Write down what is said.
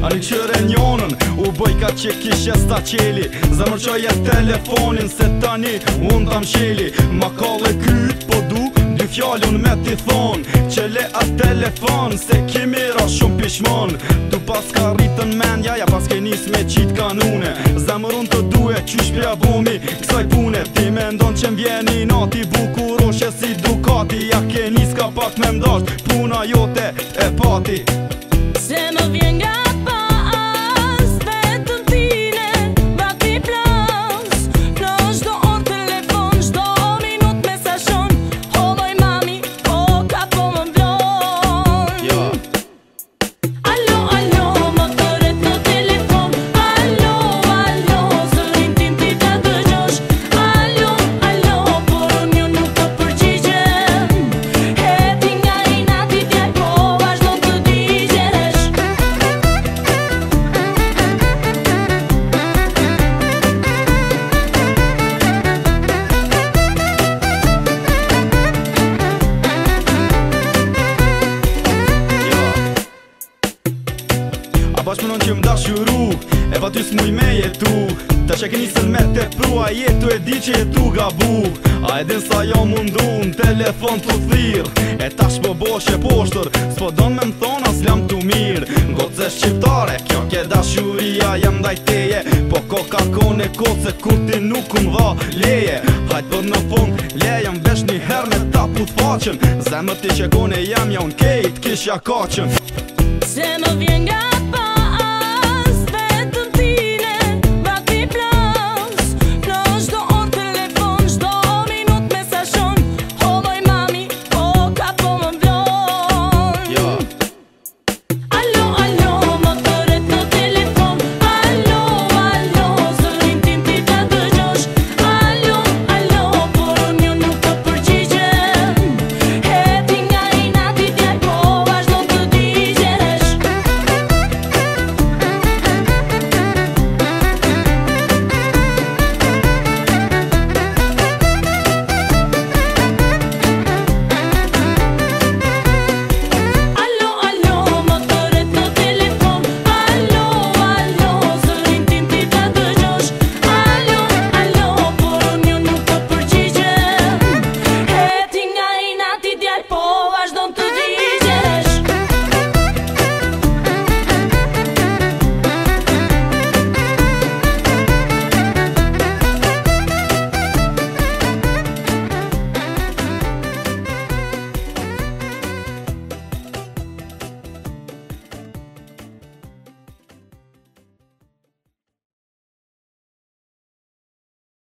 A një qëre njonën u bëjka që kishe sta qeli. Zemër qoj e telefonin se tani unë tam sheli. Ma kalle kyt po du dy fjallun me t'i thon Qele a telefon se kimi ra shumë pishmon. Tu pas ka rritën mendja ja pas ke nis me qit kanune. Zemër unë të duhe qysh pja bumi kësaj pune. Ti me ndon që m'vjeni nati bukuroshe si Ducati. Ja ke nis ka pak me mdasht puna jote e pati. Se më vjen nga pas vetëm tine bati plas. Plas do orë telefon shdo minut mesazhon. O moj mami, o ka po më mblon. Alo, alo, më tëret në telefon. Alo, alo, zërin tim ti ta dëgjosh. Alo, alo, por unë ju nuk të përgjigjem. Heti nga i nati tjaj po vazhdo të digjesh. A bash mënon që m'dashuru e pa ty s'muj me jetu. Ta që ke nisën me te pru a jetu e di që jetu gabu. A e din sa jo mundu në telefon të thirr. E tash po boshe poshtër s'po don me m'thon as lam t'u mirë. Ngoce shqiptare kjo ke dashuria jam ndaj teje. Po ko ka kone koce kur ti nuk m'dha leje. Hajt për në fund leja m'vesh një her me ta put faqen. Zemër ti që kone jam ja unë kejt kisha kaqen. Se më vjen